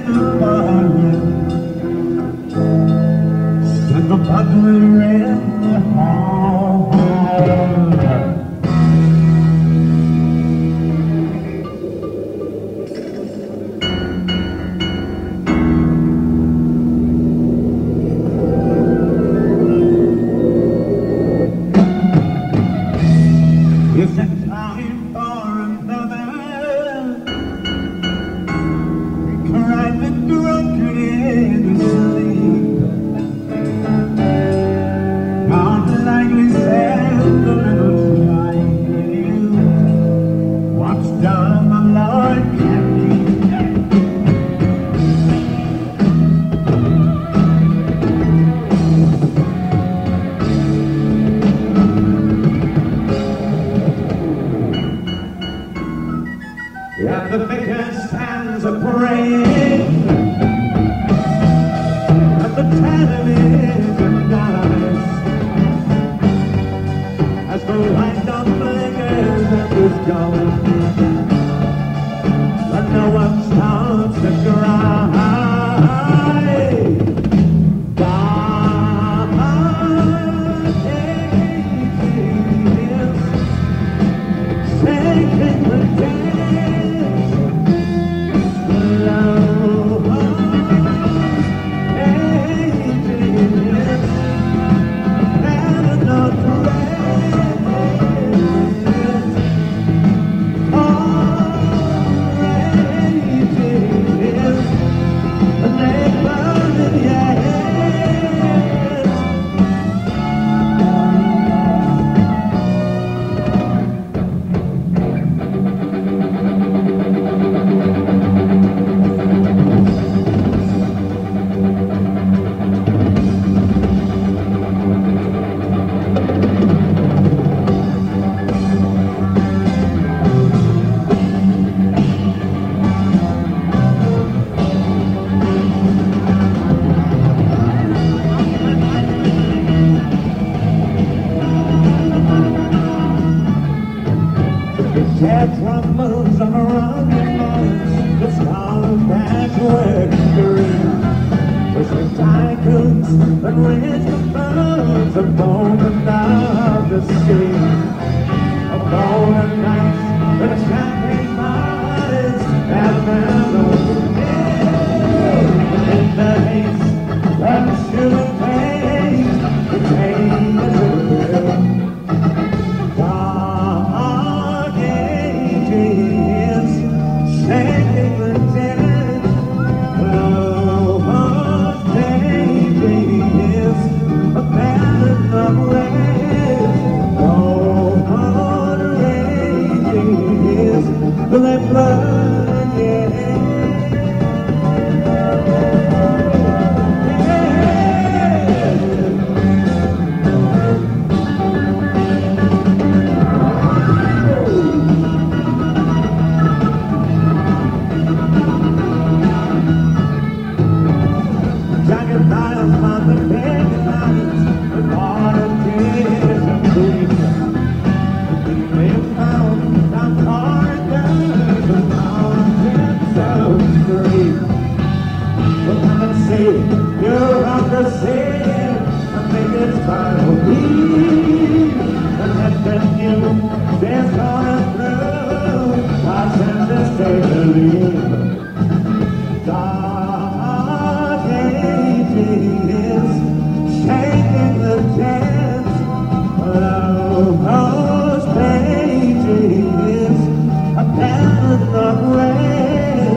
in the morning, and the butler in the hall. Is it time for another? Cried the drunkard in his sleep. God likely said the little child, what's done the Lord can and the vicar stands a praying, and the tenant is aghast, as the light on flickers and is gone, but no one stops to cry. Cat rumbles on a running noise, the song patchwork green. Twisting tycoons and rich birds, a moment of the sea. A golden night with champagne parties and memories. In the haze of the shooting pains, the pain is real. Shaking the dead, lover's baby is a ballad of waves. Oh, raging is the blood, yeah. You're on the scene, I think it's time for me. And that you dance on and through, I send this day to leave. Dark ages, shaking the dance, those pages, a pattern of rain,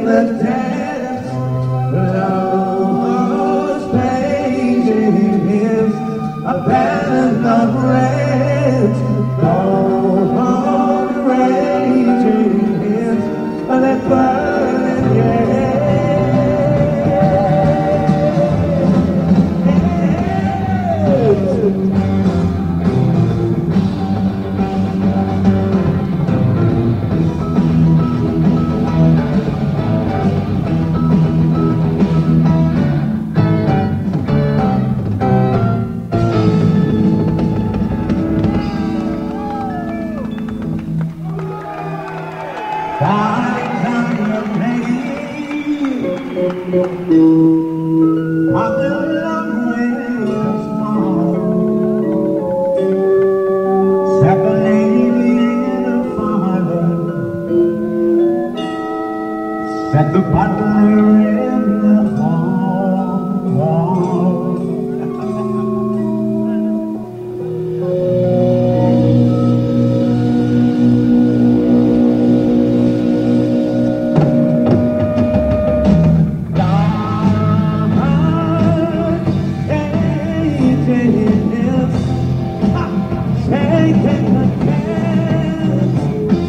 the dance, lovers pages, a band of reds, gold rages, that burning, yeah. Set the butler in the hall. Taking a chance,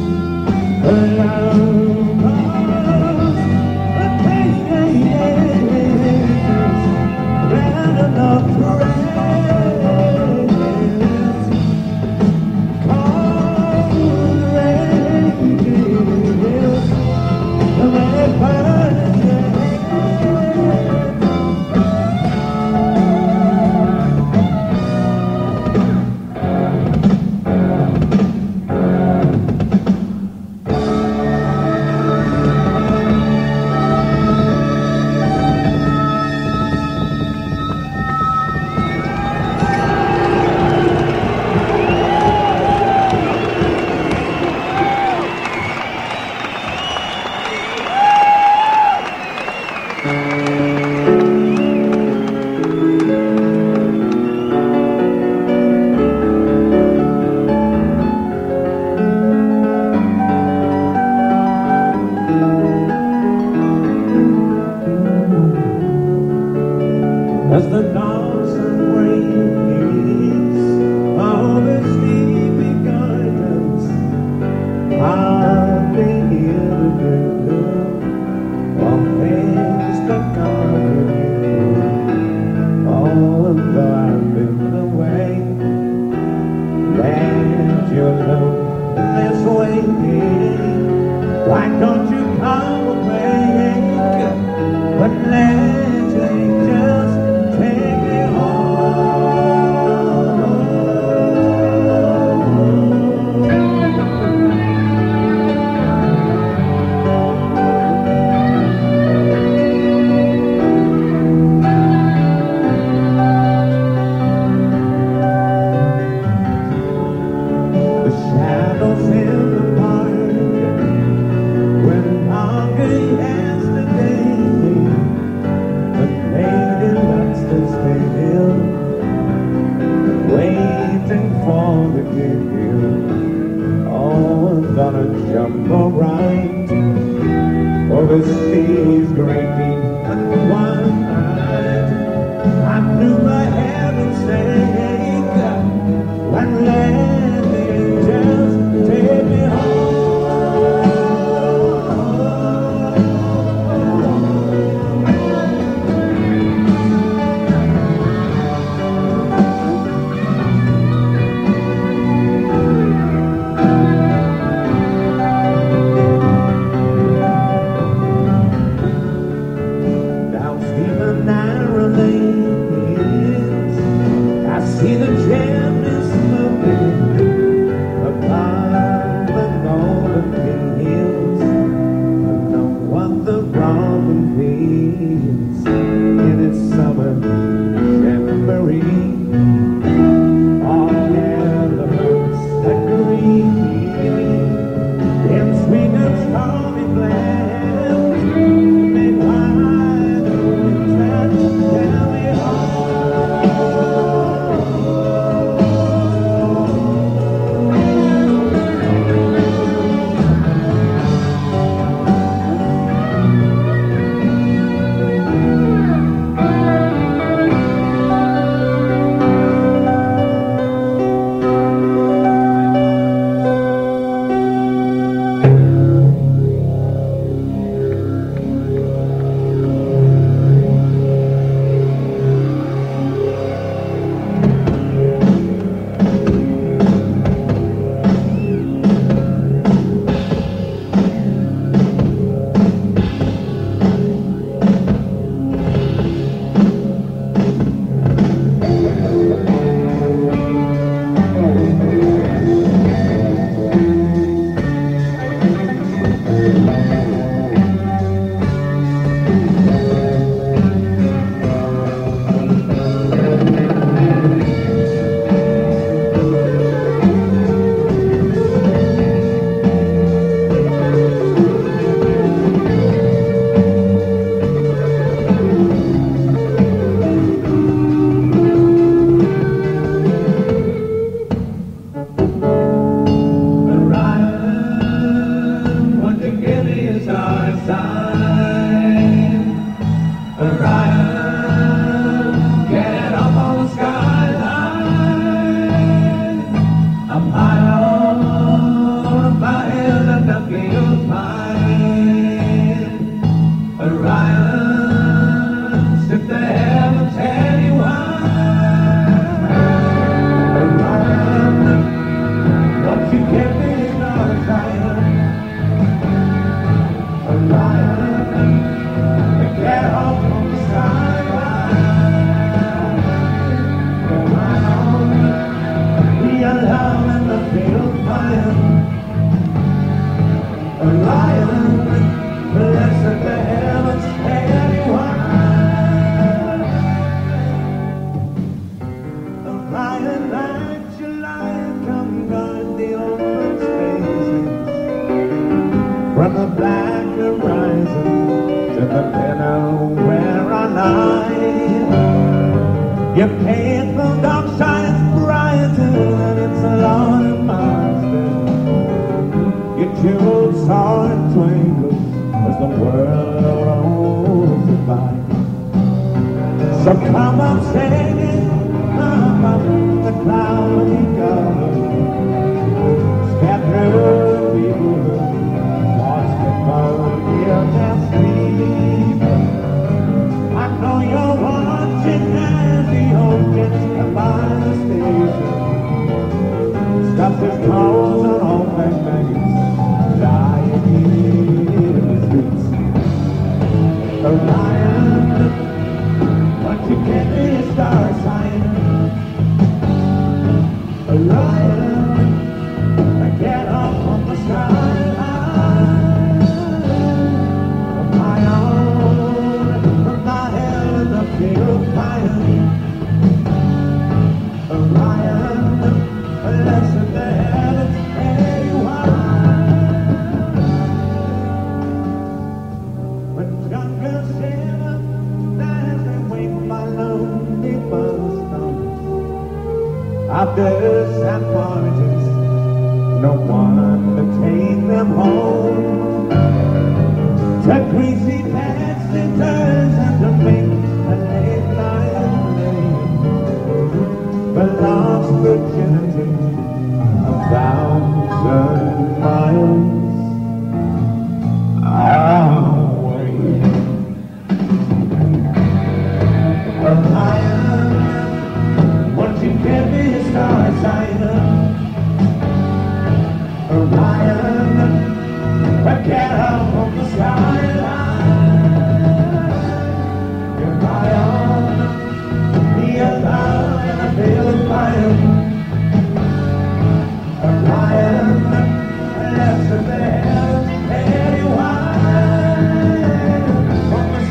as the dogs and breeze of the sleepy gardens, I'll be here to do all things that come with you. Oh, and though I've been away, let you look this way. Why don't you come away? But let's just take me the shadows in the park when longer yesterday. The lady likes to stay here, waiting for the deal. Oh, I'm gonna jump alright over seas great deep and one night. I knew my heaven's sake when landing just take me home. I see the chimney smoking above the golden hills. I know what the robin feels in its summer jamboree. All elements agree in sweet and stormy blends. Make wide the winds that carry home. the Delaware night. Your faithful dog shines brighter than its Lord Master. Your jeweled sword twinkles as the world rolls by. So come up singing, come up the cloudy cover. Step through the people, watch the boat, hear them sleep. I know you're watching as the old gets by the station. Stuffed his clothes on all back bags, lying in the streets. The lion, once you get me a star sign. A lion, I get up from the skyline. My own, from my head in the field fire. A lion, a lesson to heaven, when jungle shiver, stands and wait my lonely buzz. After sad forages, no one to take them home. To greasy passengers and to make a late night lane. But lost virginity a 1,000 miles away. A lion, once you get me a star sign. A lion, I get up from the skyline. You're lion, be a lion and I feel fire. A lion, less than the hell, anywhere from the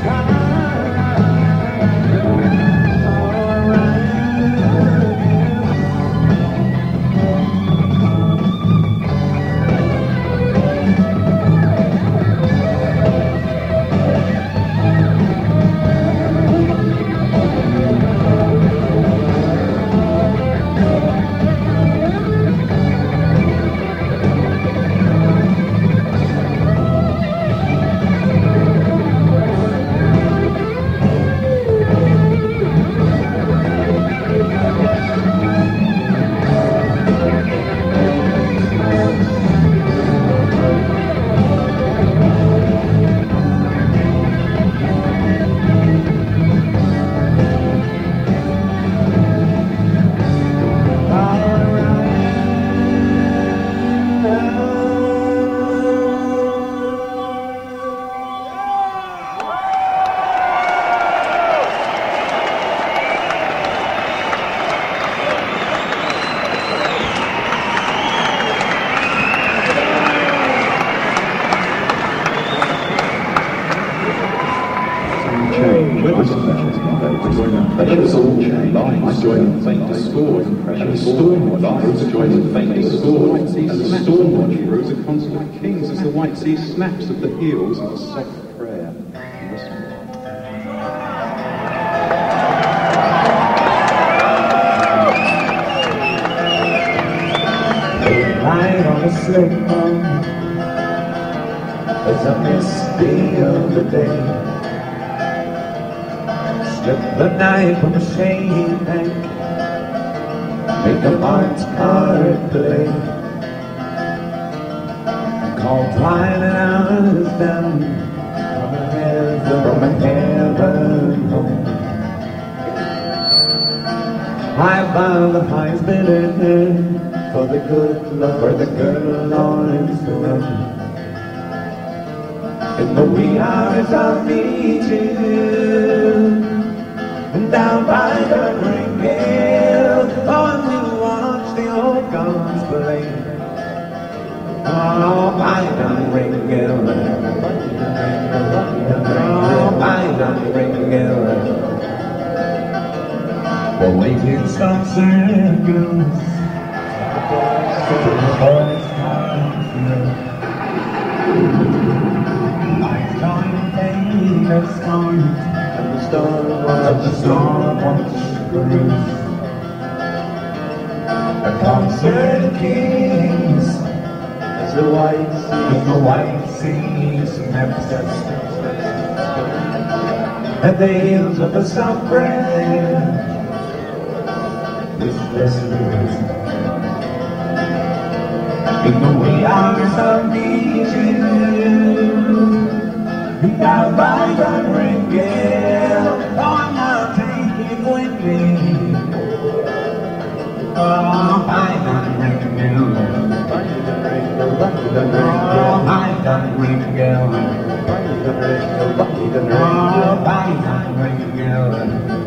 It was all changed. Lights joined faint discord, and the storm watch lights joined faint discord, and the storm watch rose a concert of kings as the white sea snaps at the heels of a soft prayer. Light on a slick moon, it's a misty of the day. Slip the knife from a shady bank, make the marked card play. Call twilight hours down from a heaven home. High above the highest bidder, for the good Lord, for the good Lord is to run. In the wee hours I'll meet you, and down by the ring hill, oh, and we'll watch the old guns play. Oh, by the ring hill, oh, by the ring hill, we'll wait in some circles. Lights on your face, the storm, and the storm wants to bruise. A concert of kings, as the white sea snaps at the hills of the south branch with blessings. In the wee hours of beaches, down by the Ringale, on the taking with me. Oh, by the Ringale, by the Ringale, by the Ringale, by the Ringale, by the Ringale, by the Ringale, by the Ringale.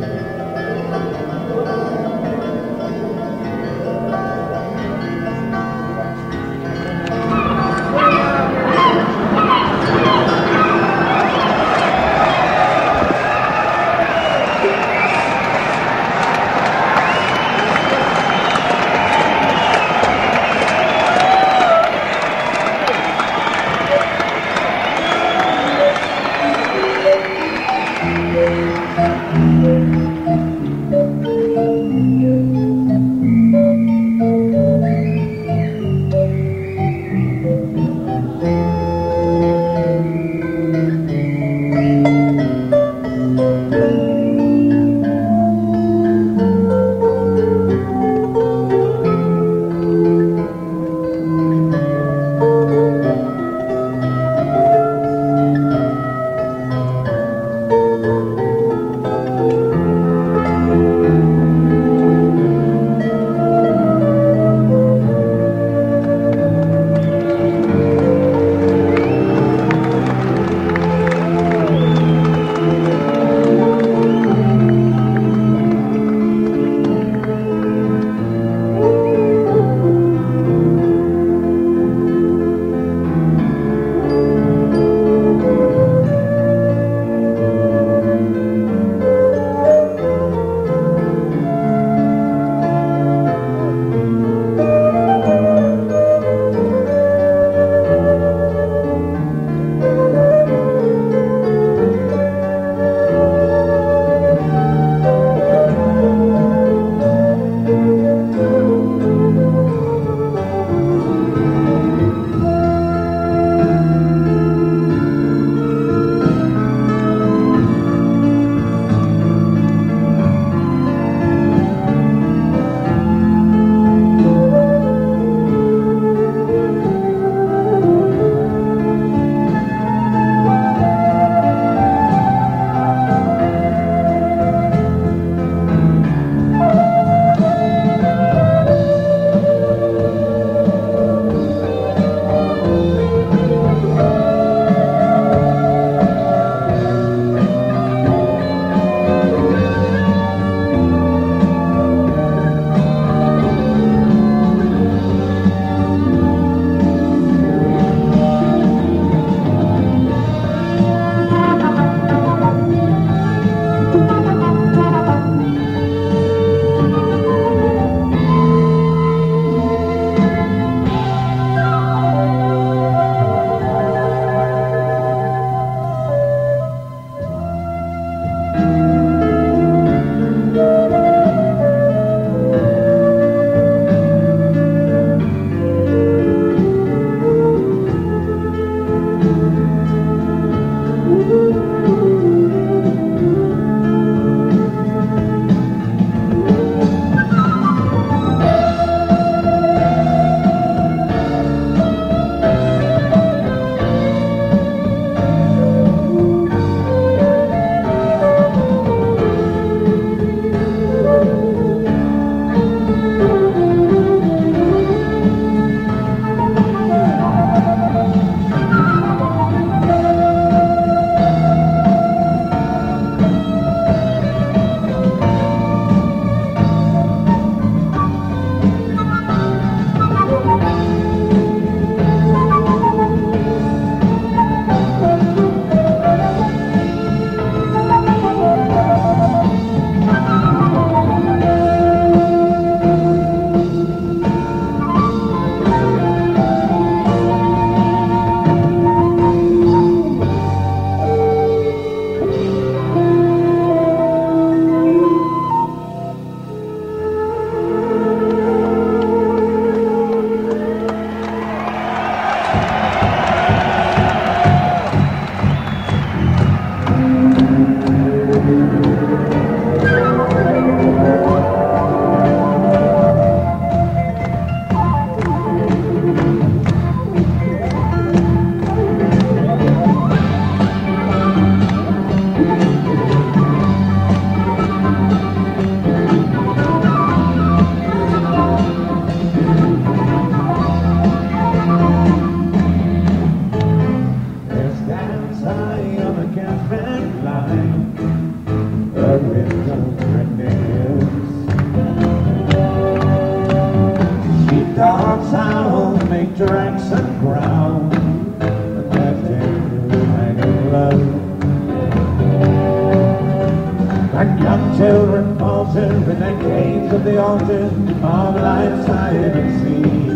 children falter in the caves of the altar of life's hide and seek.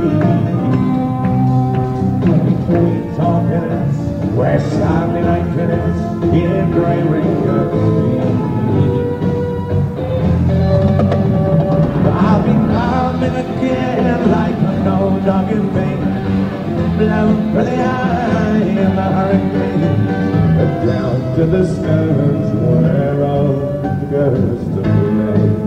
Between tall pillars, where sounding like killers in gray ringlets speak. I'll be coming again like an old dog in pain, blown for the eye in the hurricane, down to the skies where all goes to play.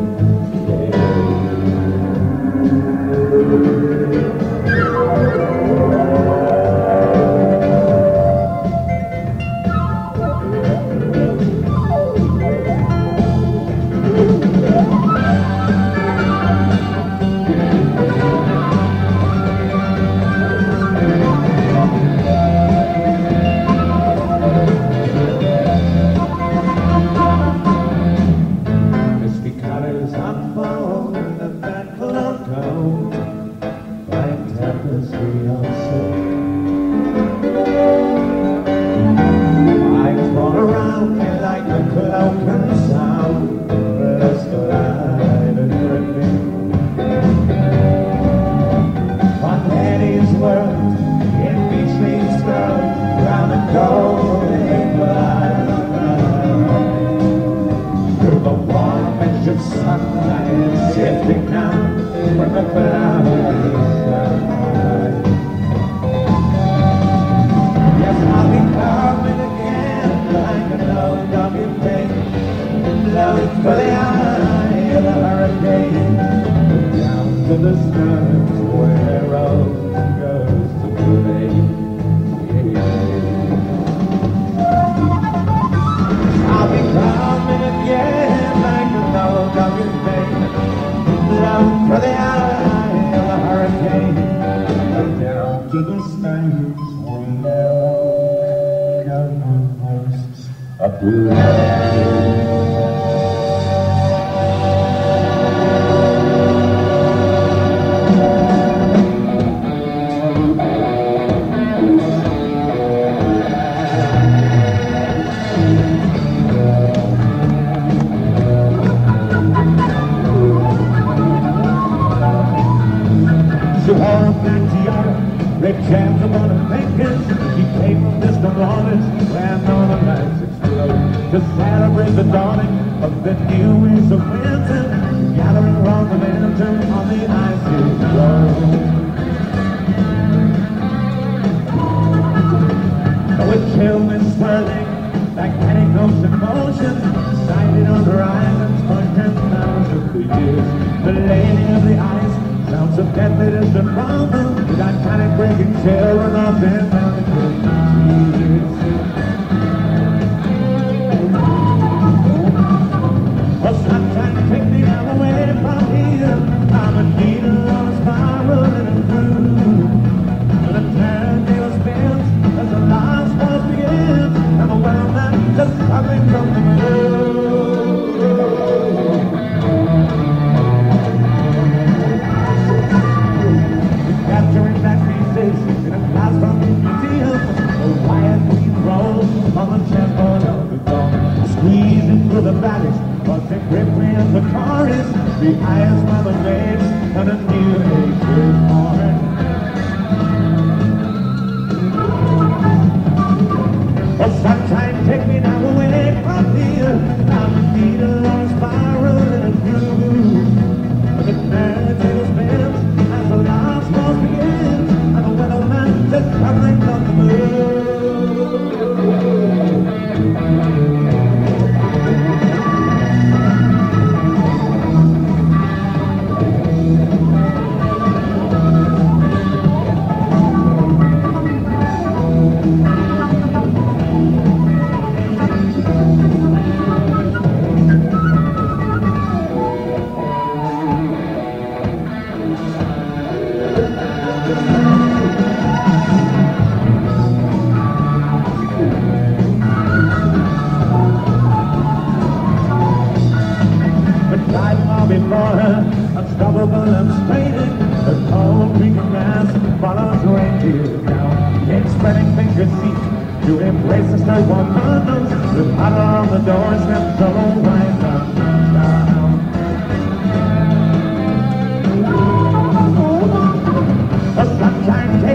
To embrace the snow one huddles, the powder on the doorstep, so white.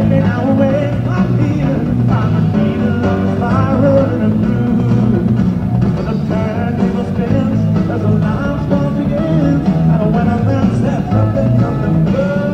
Lately now awake my fears, I'm a needle spiraling and through. When the turntable spins, as the live sport begins, and when a man steps up and comes the blue.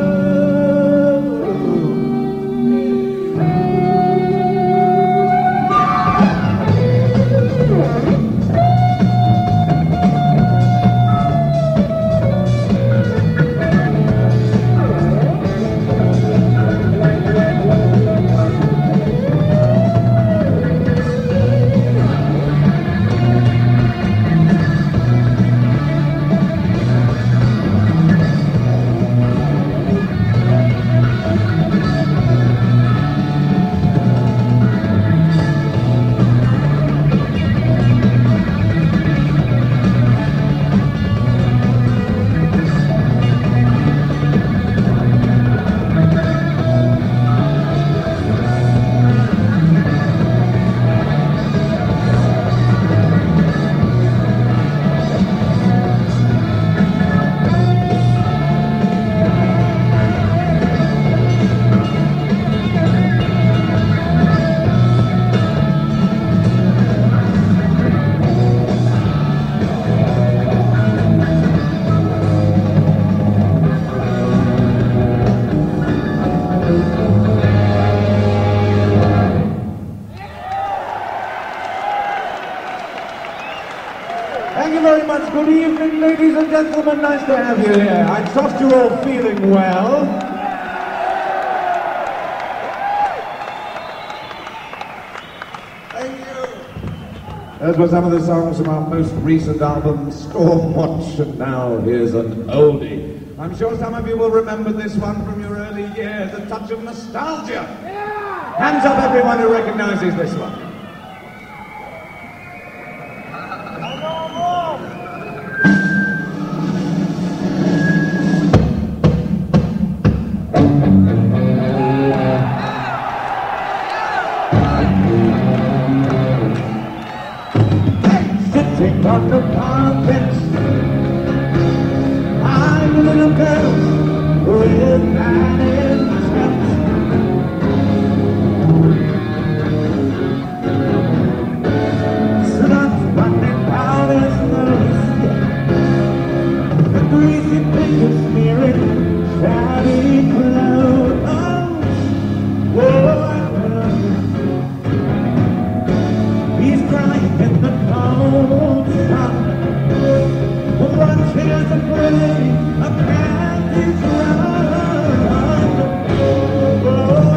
Thank you very much. Good evening, ladies and gentlemen. Nice to have you here. I trust you're all feeling well. Thank you. Those were some of the songs from our most recent album, Stormwatch, and now here's an oldie. I'm sure some of you will remember this one from your early years, a touch of nostalgia. Yeah. Hands up everyone who recognizes this one. Sitting on the carpet, I'm a little girl with an instinct. Sluts running out his nose, the greasy fingers smearing shabby clothes. Oh, he's crying in the cold sun. One tears of rain, a panty's run. Oh,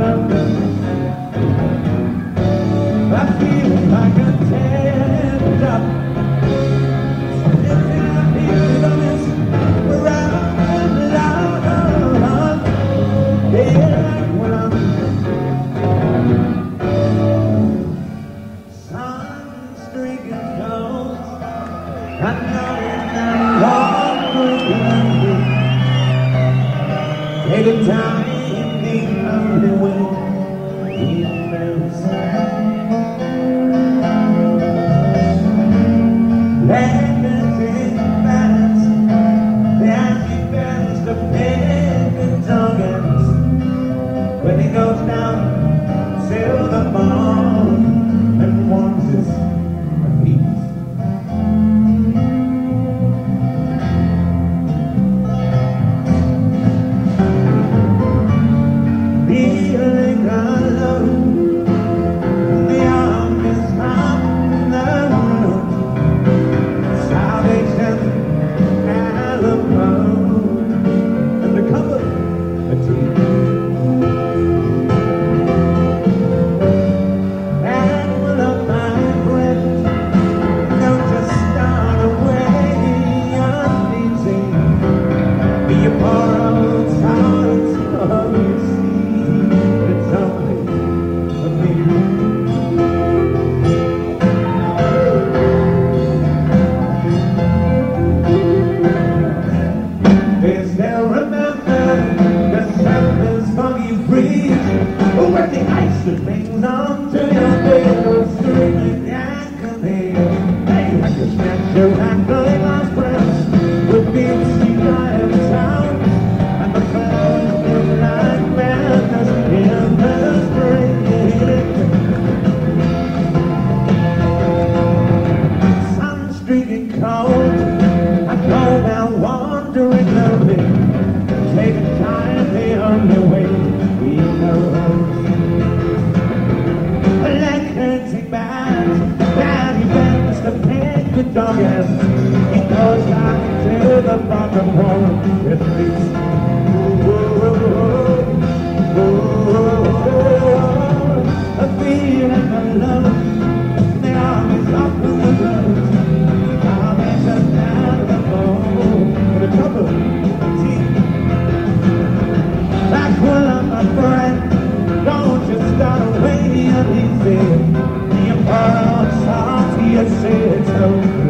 I feel like a teared up. Sitting out here on this round loud. Yeah, when I'm taking time in the only way he knows. Landers in bands, the empty bands, the painted tokens. When he goes down to the bone and warms his feet. dogging because I can tell the bottom one at least. A feeling of love, the armies up in the blood. I'll be just down the bone with a cup of tea. Back when I'm a friend, don't you start away uneasy. You put on songs, you say it's over.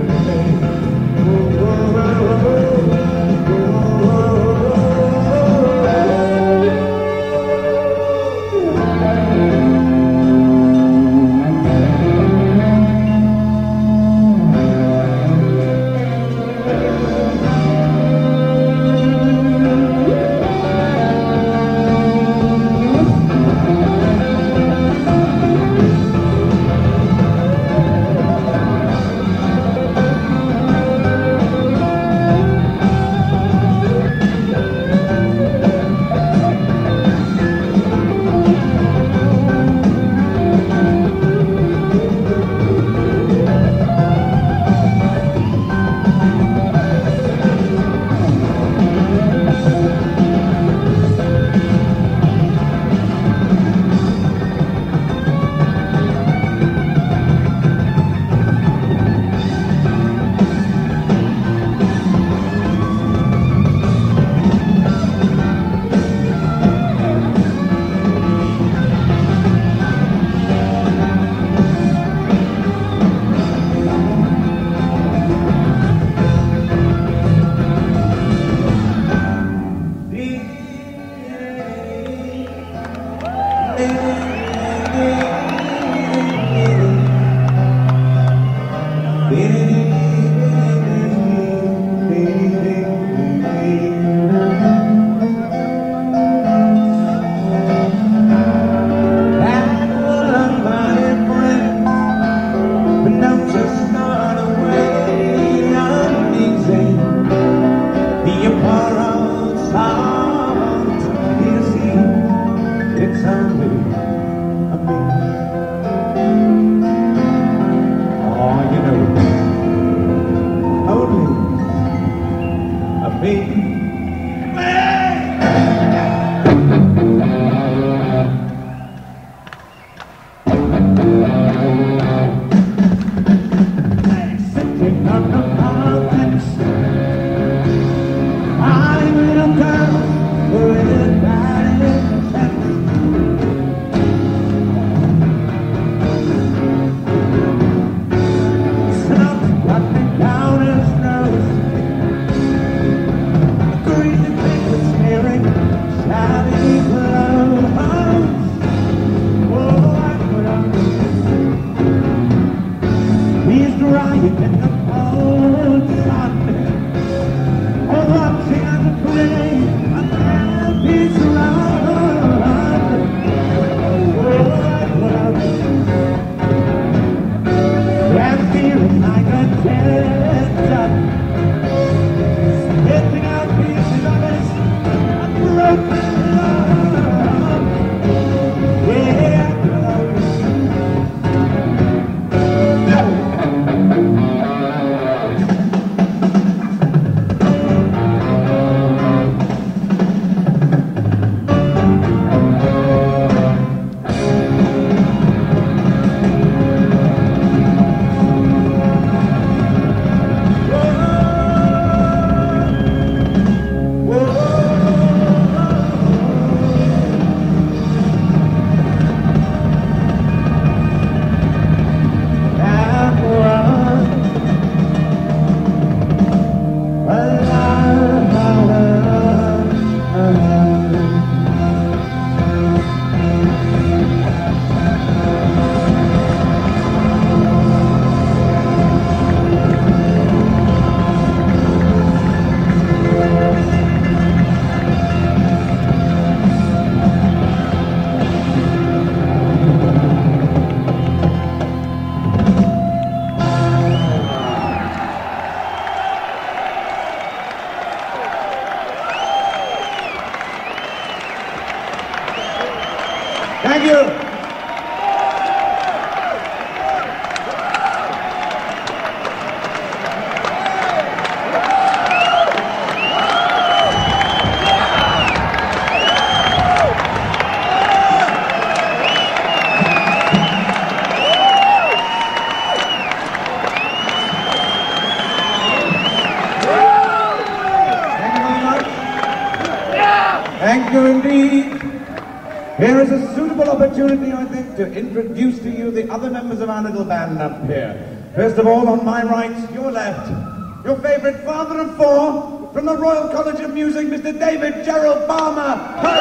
Here is a suitable opportunity, I think, to introduce to you the other members of our little band up here. First of all, on my right, your left, your favourite father of four from the Royal College of Music, Mr. David Gerald Palmer.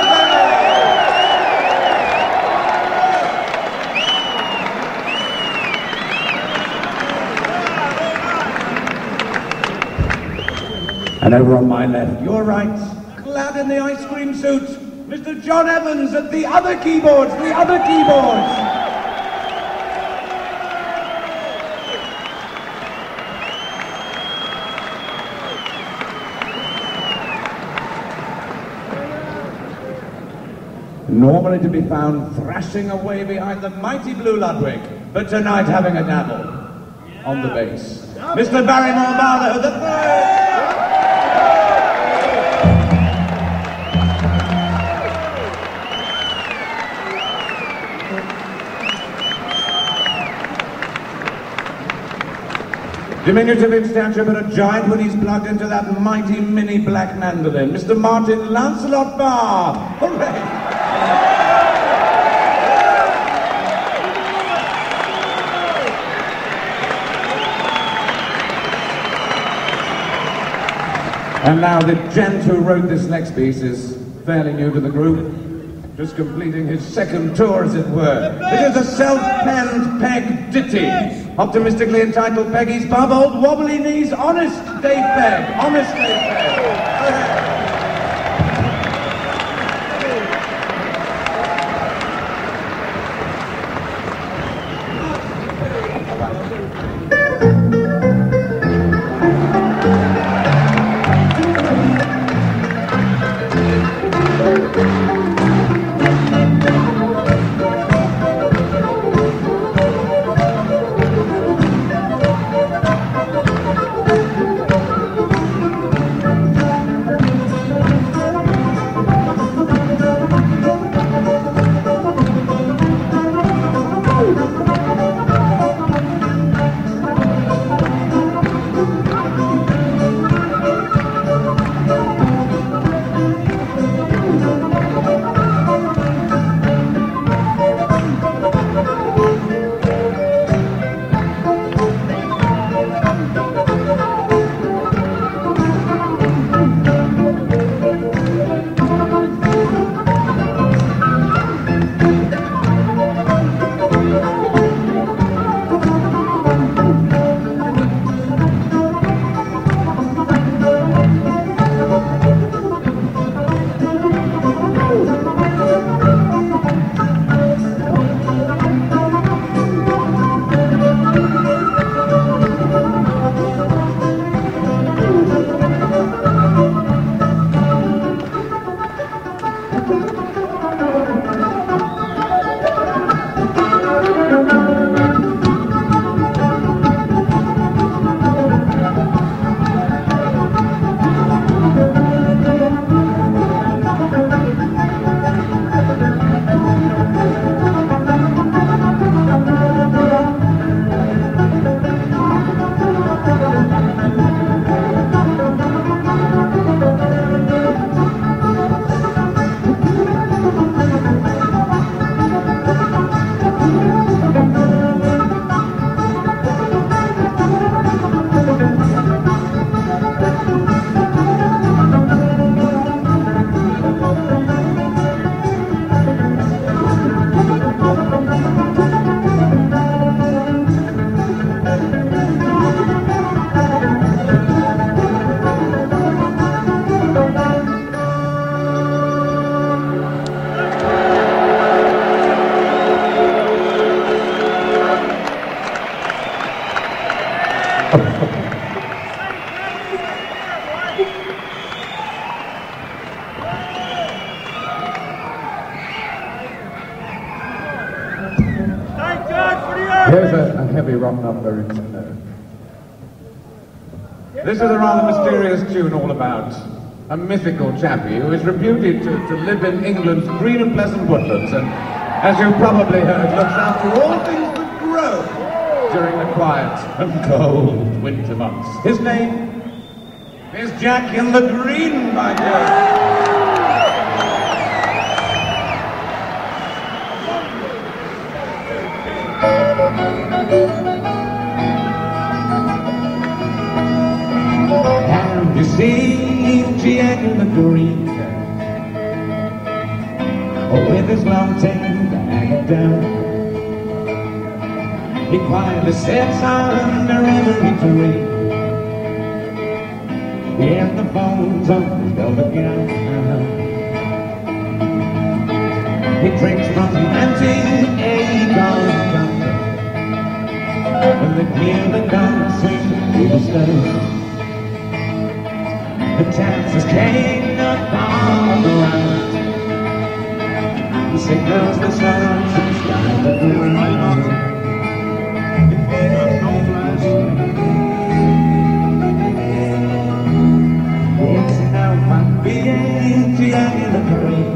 And over on my left, your right, clad in the ice cream suit, Mr. John Evans at the other keyboards, Normally to be found thrashing away behind the mighty Blue Ludwig, but tonight having a dabble on the bass. Mr. Barrymore Barlow, the third. Diminutive in stature, but a giant when he's plugged into that mighty mini black mandolin, Mr. Martin Lancelot Barr. Hooray! And now the gent who wrote this next piece is fairly new to the group, just completing his second tour, as it were. It is a self-penned Peg ditty, optimistically entitled Peggy's Pub, Old Wobbly Knees, Honest Dave Peg, Honest Dave Peg. Here's a heavy rock number. This is a rather mysterious tune all about a mythical chappie who is reputed to live in England's green and pleasant woodlands and, as you probably heard, looks after all things that grow during the quiet and cold winter months. His name is Jack in the Green, my dear. And you see Jack in the green, with his long tail hanging down, he quietly sits under every tree, in the folds of his velvet gown. He drinks from the empty acorn cup, and the clear guns swing through the skies. The chances came upon the right. He signals the sun to the sky that we're right. It's now my being to in the green.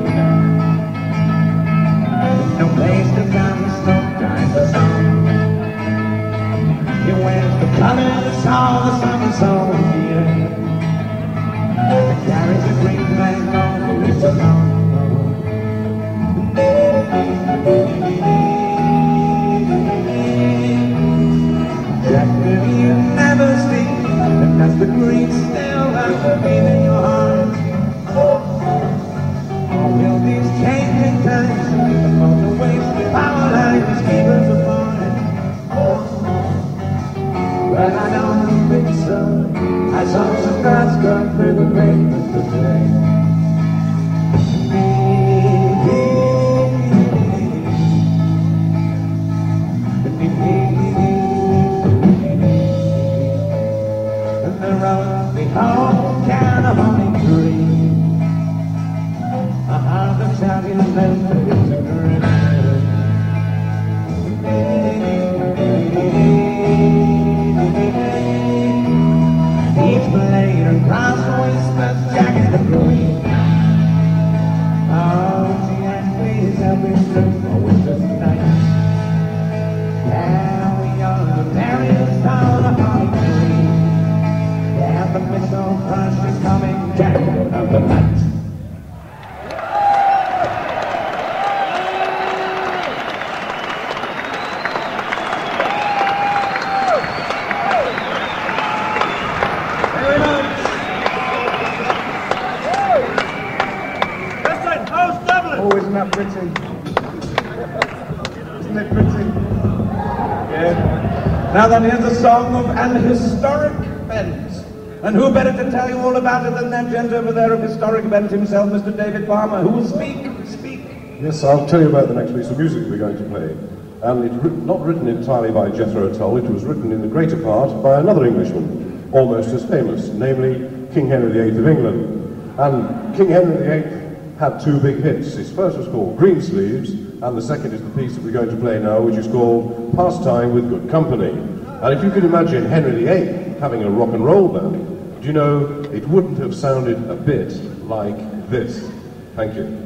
No place to find the snow time for song. He wears the colors of the summer song, yeah. And carries a green flag on the winter song. Jack, will you never sleep? And that's the green still has the beat in your heart. Or will these changing times upon the wasted power lines keep us apart? But I don't think so. I saw some grass cut through the pavement today. And they're on the whole California tree. I heard them shouting and then it's a grin. Each blade and cross whispers Jack in the green. Oh, Jack, please help me through a winter's night. Yeah, we are the merriest of the holly tree. Yeah, the missile crush is coming, Jack of the night. Oh, isn't that pretty? Isn't it pretty? Yeah. Now then, here's a song of an historic event. And who better to tell you all about it than that gent over there of historic event himself, Mr. David Palmer, who will speak. Yes, I'll tell you about the next piece of music we're going to play. And it's not written entirely by Jethro Tull, it was written in the greater part by another Englishman, almost as famous, namely King Henry VIII of England. And King Henry VIII had two big hits. His first was called Greensleeves, and the second is the piece that we're going to play now, which is called Pastime with Good Company. And if you could imagine Henry VIII having a rock and roll band, do you know, it wouldn't have sounded a bit like this. Thank you.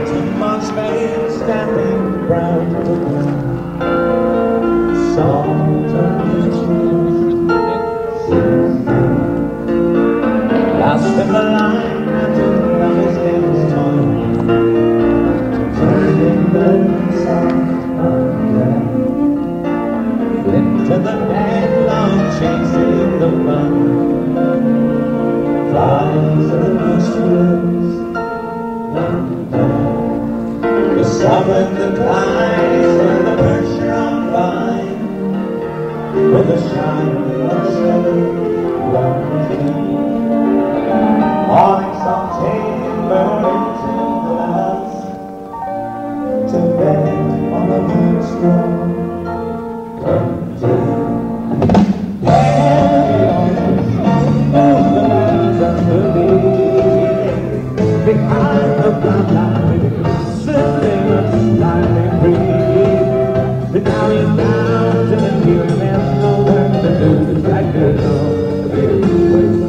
Sweating my face, standing round the ground. Salt and tears, lost in the line until love is dance time. Turning the sun up there. Into the headlong, chasing the fun. Flies and mosquitoes, the summer that flies and the birds are on fine. With the shine of the sun, love is in. Onyx on taking burning to the house, to bed on the moonstone. Behind the blind light, sitting and slightly free. And now he's down to the new and there's no work to do. It's like there's no way.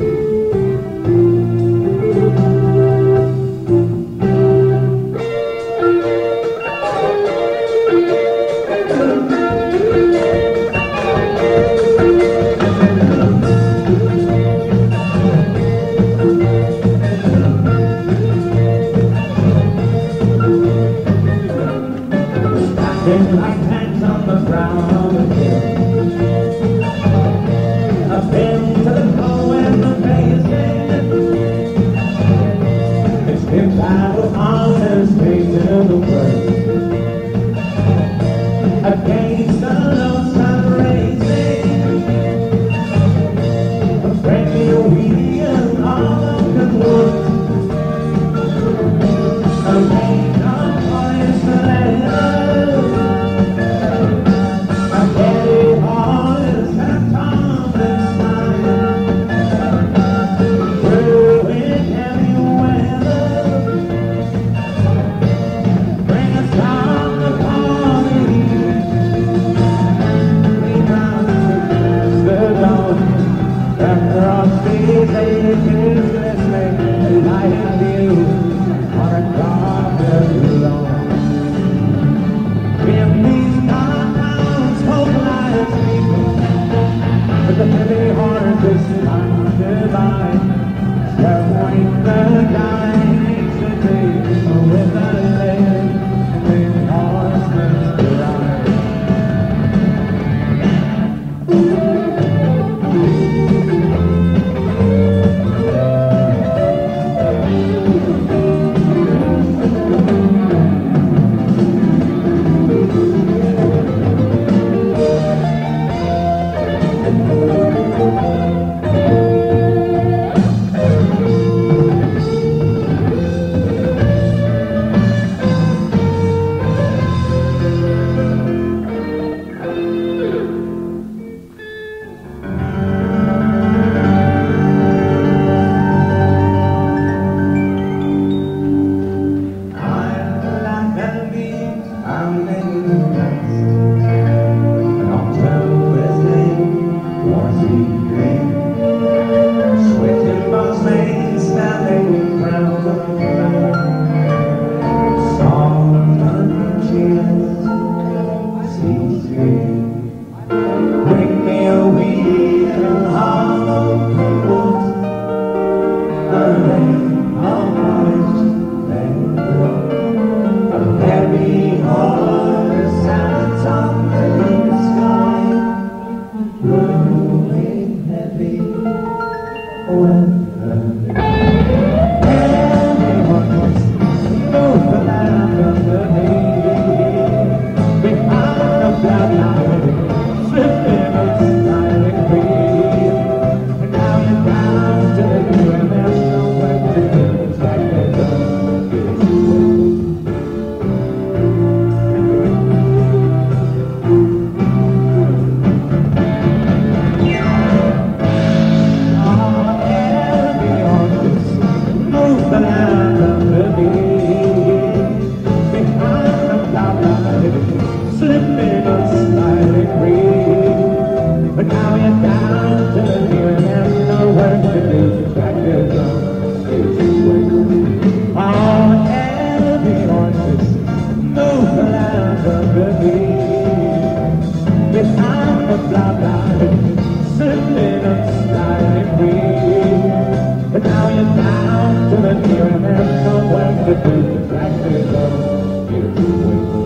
Like hands on the ground of the hill. I've been to the flow and the face in. It's been battle on this face of the world. Against the lonesome racing, a friendly wheel on the woods. A rain on forest land. The heavy heart is time divine, showing the dying city with a lead and horseman's ride. Bring me a wheel and hollow woods, a rain of white and blue, a heavy heart sound. attitude exactly as though he had been waiting.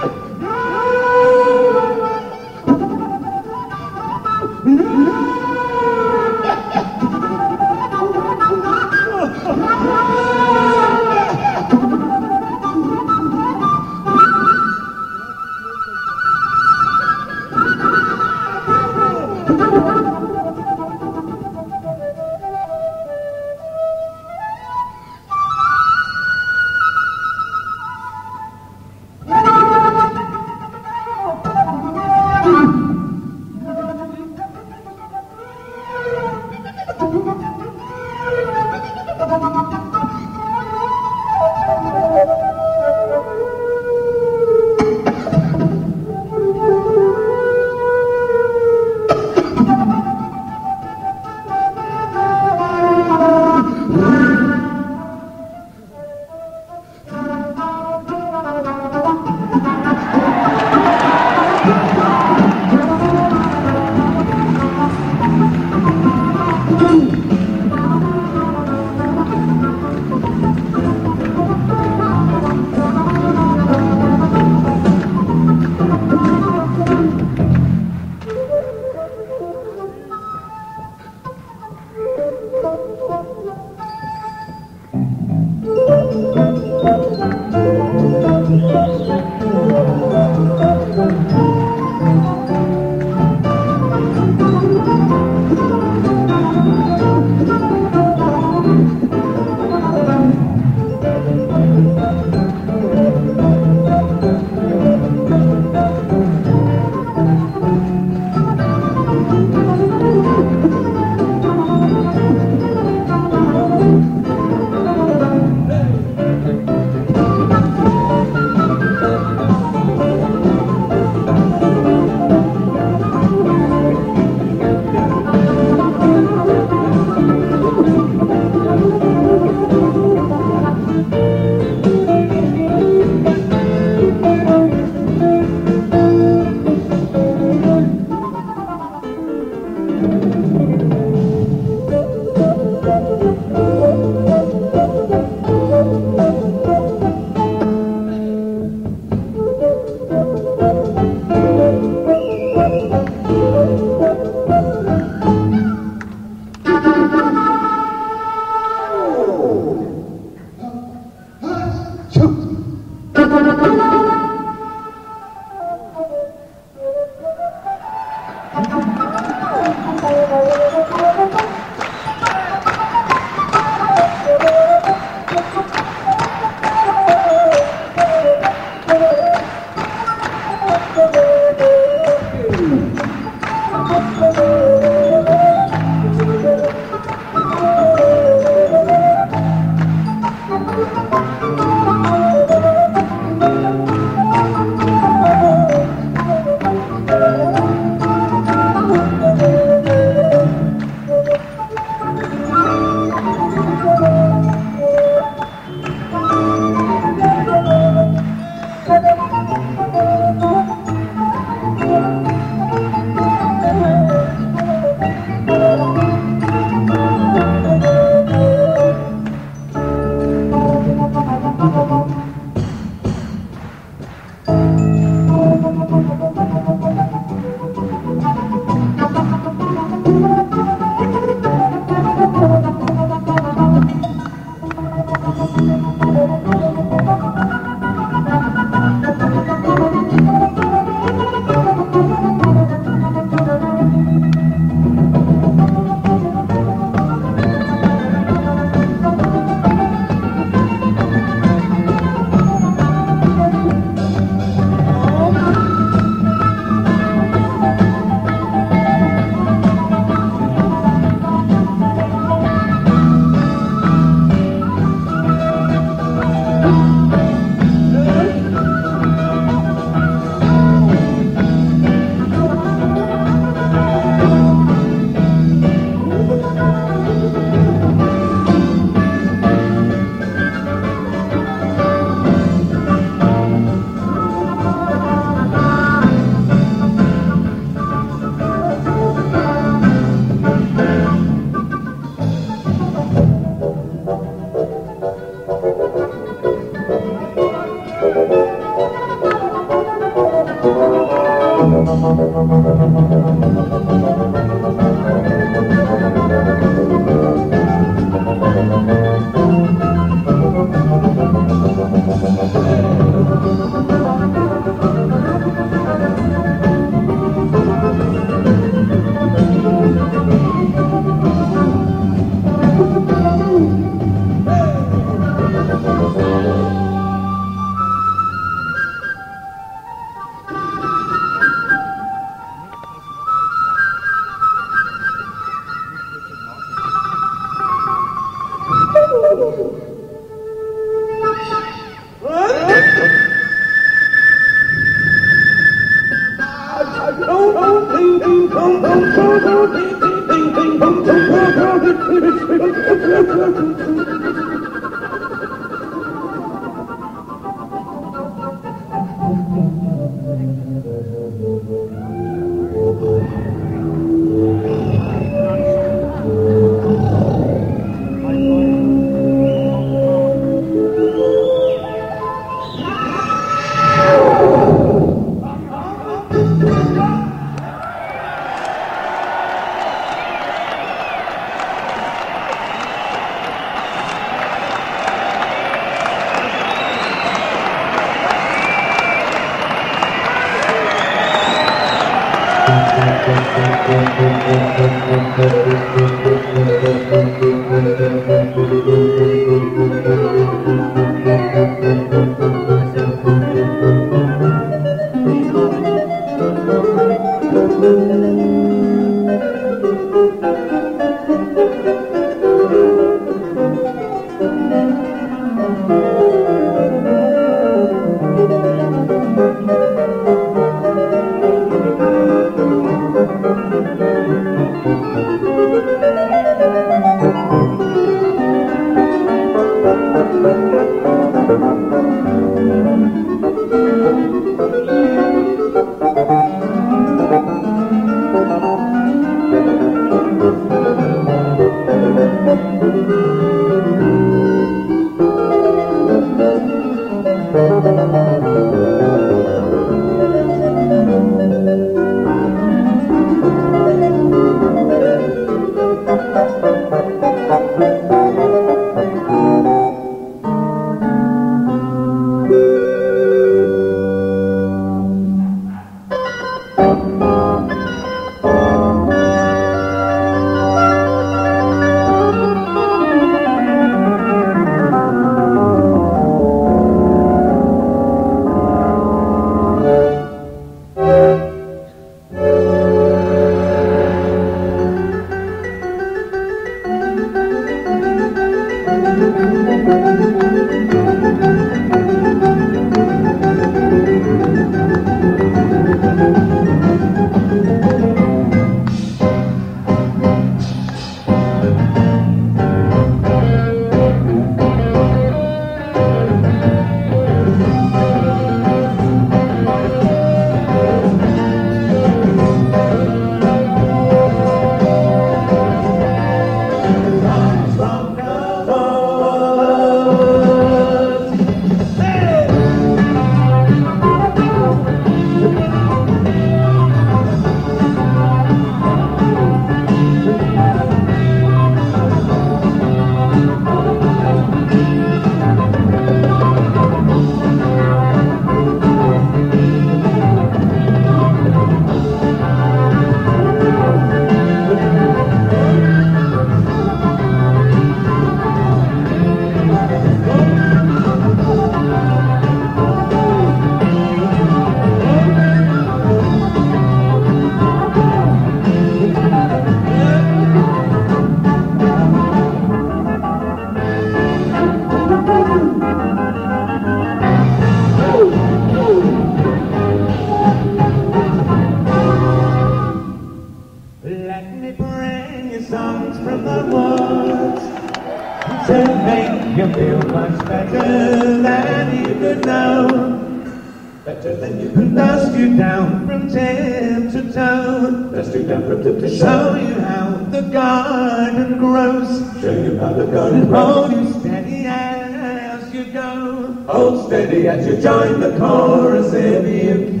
As you join the chorus if you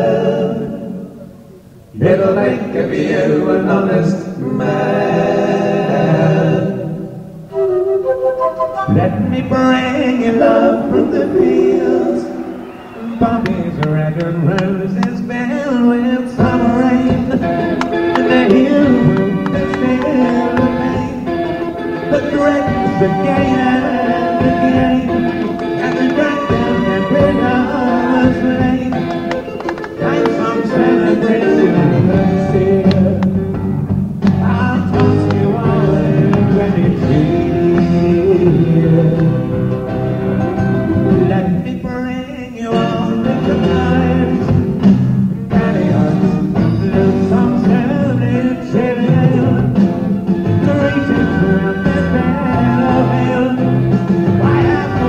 can, it'll make of you an honest man. Let me bring you love from the fields, poppies, red and roses filled with summer rain, and the hills that still remain, the dregs again and again, and the drag down and bring us late. Like some celebration of the sea, I'll toss you all when it's here. Let me bring you all the night, carry on, lose some celebration, greetings from the battlefield. Why have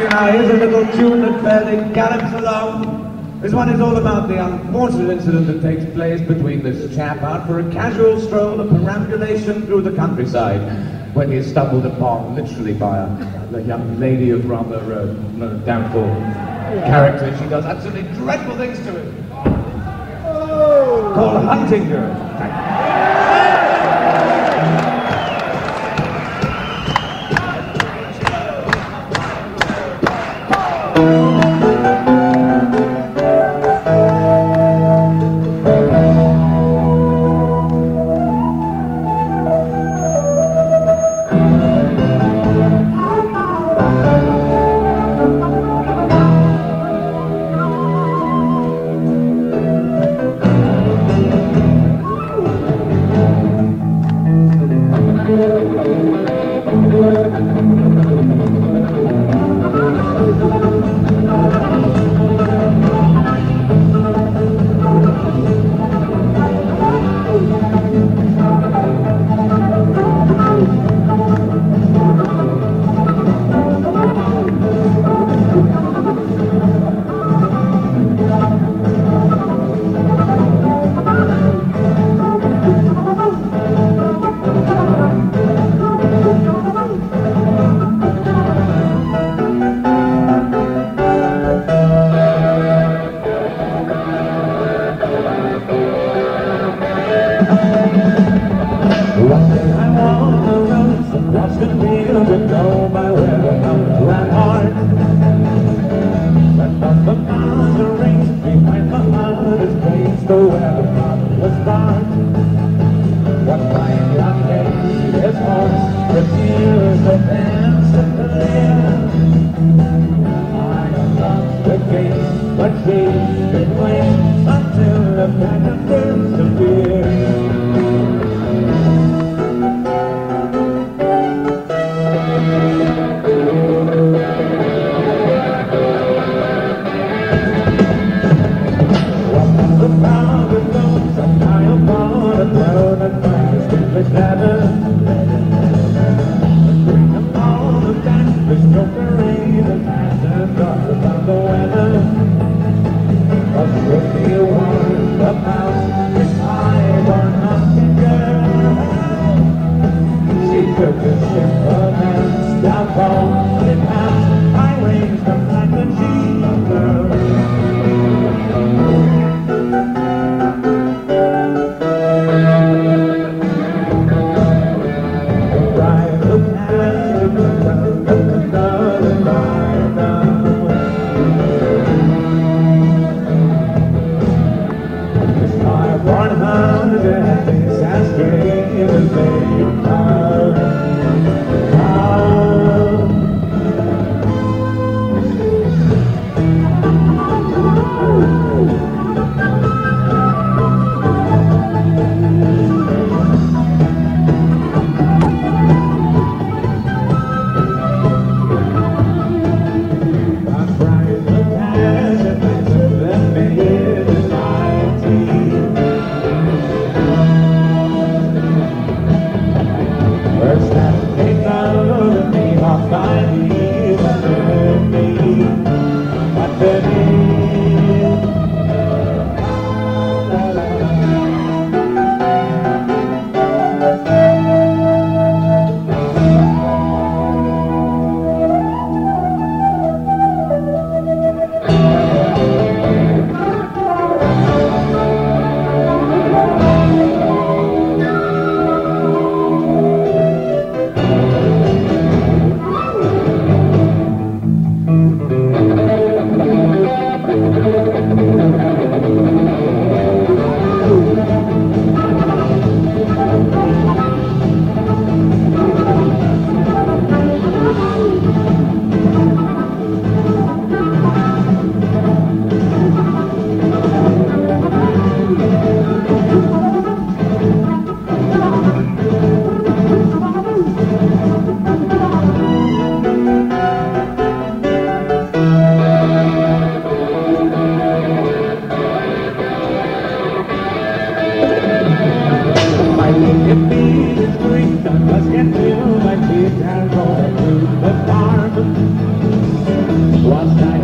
Now, here's a little tune that fairly gallops along. This one is all about the unfortunate incident that takes place between this chap out for a casual stroll, a perambulation through the countryside, when he is stumbled upon, literally, by a young lady of rather doubtful character. She does absolutely dreadful things to him. Called Hunting Girl.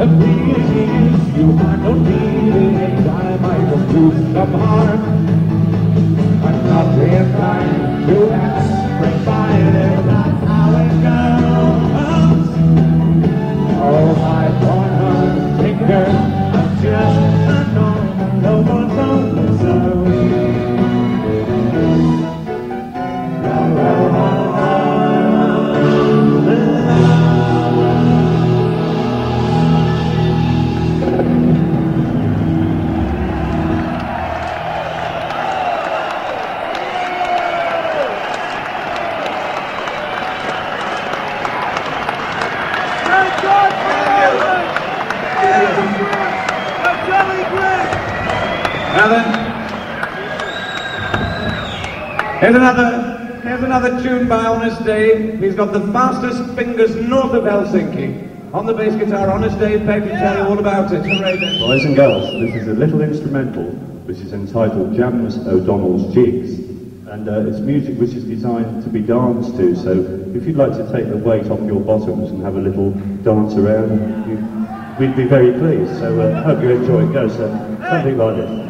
please you, I don't need it. I might just do some harm. I'm not in time to ask for fire. That's how it goes. Oh, my corner thinker, I'm just a normal, no one's on the zone. Now then, here's another tune by Honest Dave. He's got the fastest fingers north of Helsinki. On the bass guitar, Honest Dave Pegg can tell you all about it. Hooray, then. Boys and girls, this is a little instrumental which is entitled Jams O'Donnell's Jigs. And it's music which is designed to be danced to, so if you'd like to take the weight off your bottoms and have a little dance around, we'd be very pleased. So I hope you enjoy it. Go, sir. Something like this.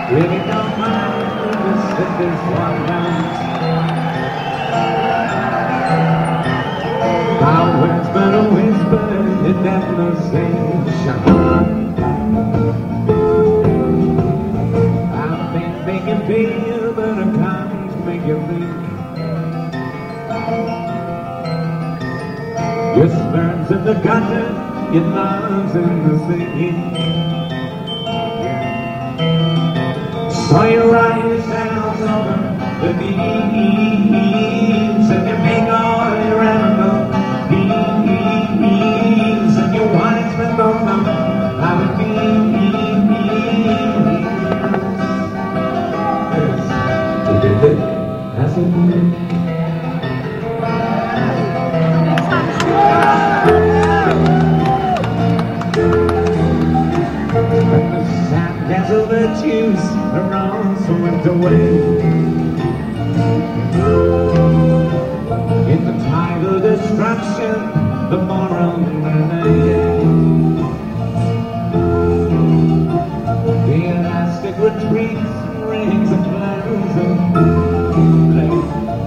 Really don't mind just sit this one night. I'll whisper a whisper in deafness and I've been making feel, but I can't make you think. Your sperm's in the gutter, your love's in the singing. So you write yourselves over the beams, and you make all your animal beams, and your wives with both of them how it beams. Yes, you did it as a woman. Dazzle virtues are all swept away in the tide of destruction, the moral renegade. The elastic retreats, rings and plans of play.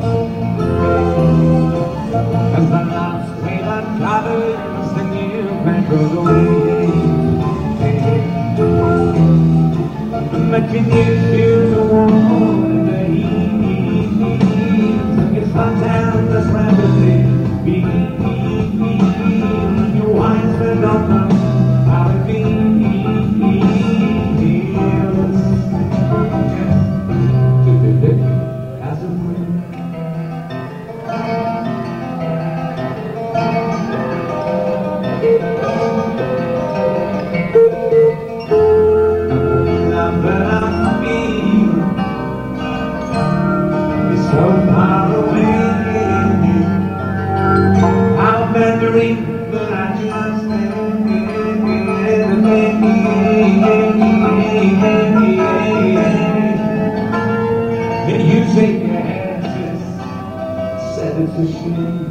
As the last wave uncovers, the new man goes away. But you use the warm in the heat, and you slide down this rapidly beat, and your wines fed on them how it feels. As a wind. But I just and you shake your head, said it's a shame.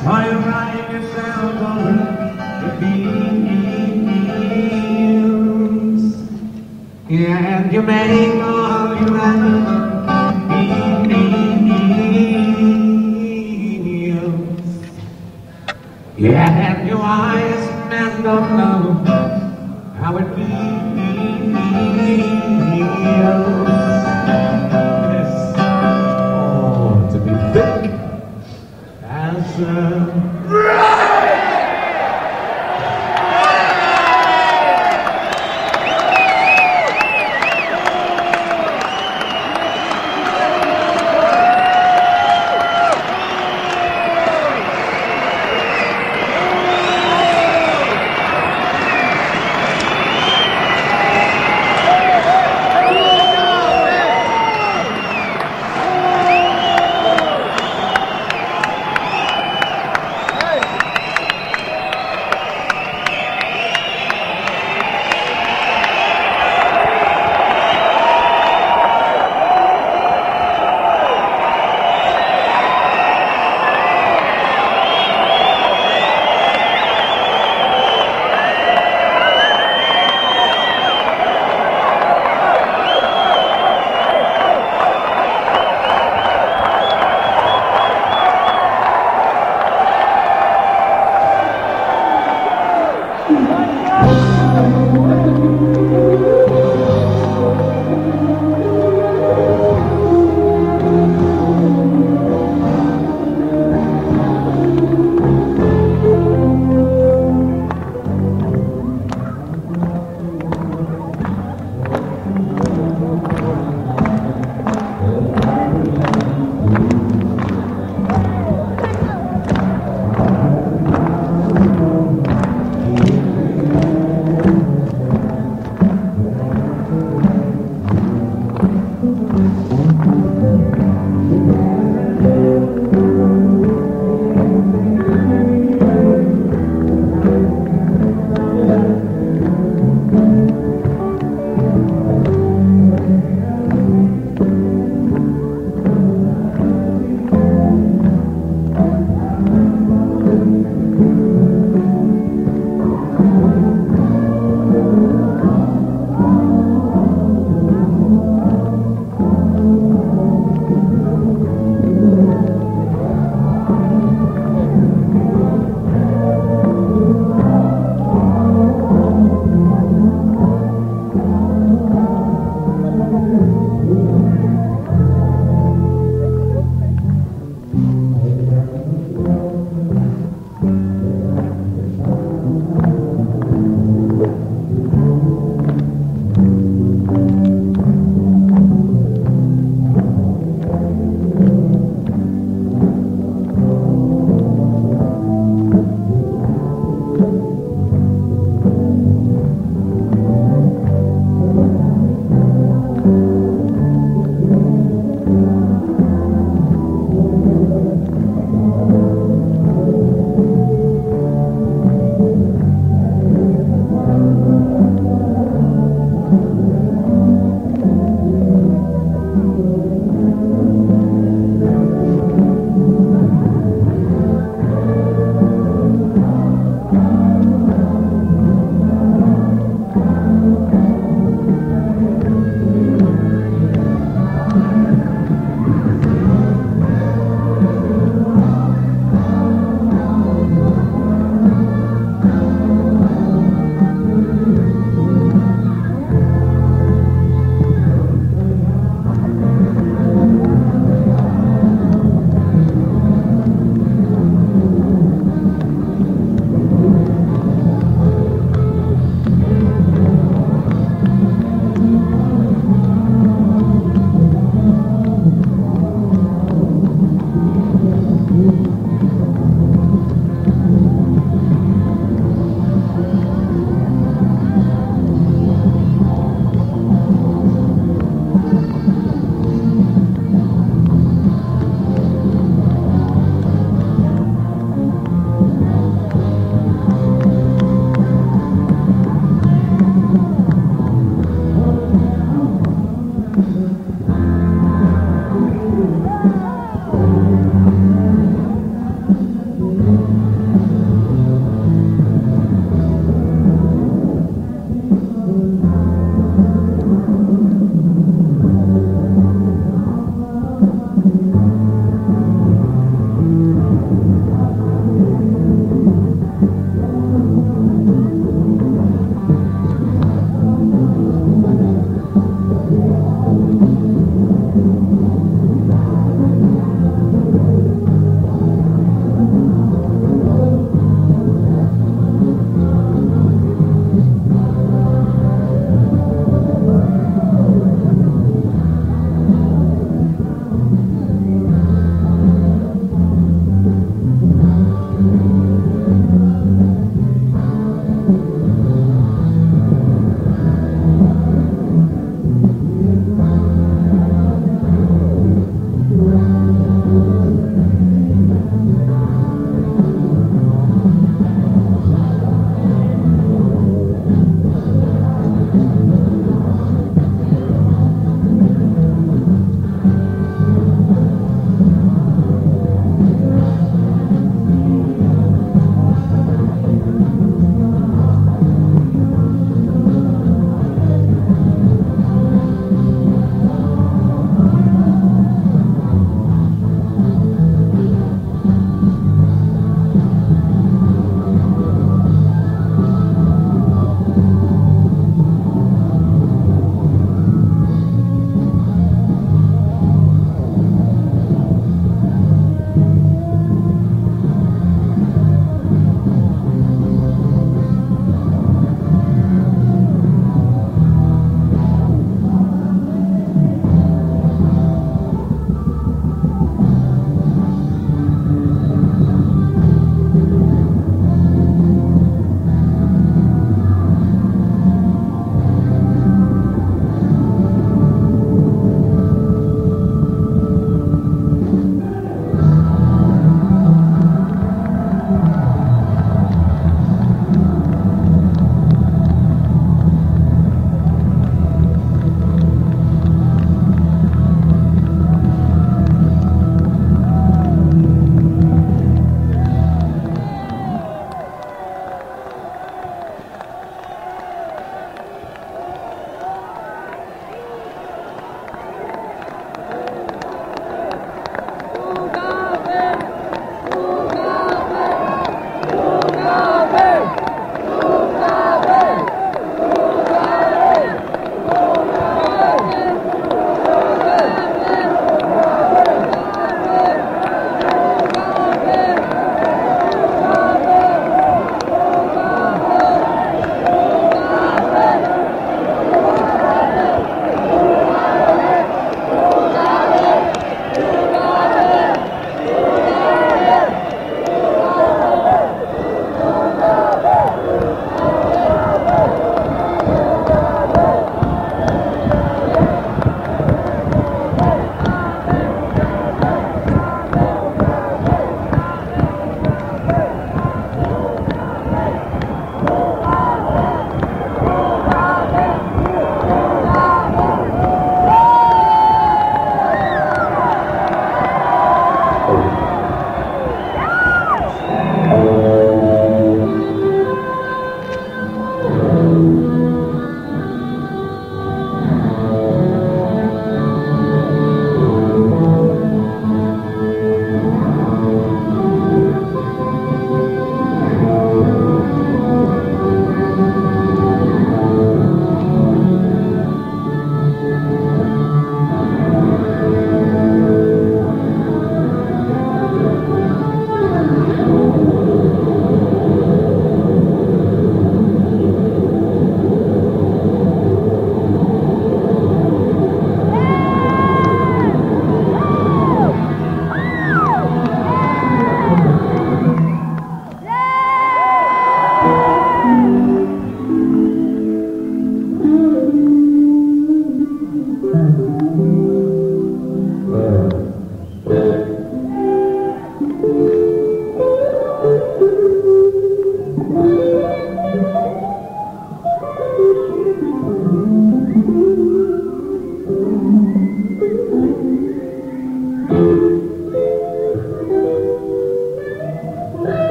While you ride yourself on the fields, yeah, and you make all your meals. Yeah, and your eyes men don't know how it feels. Yes. Oh, to be thick as a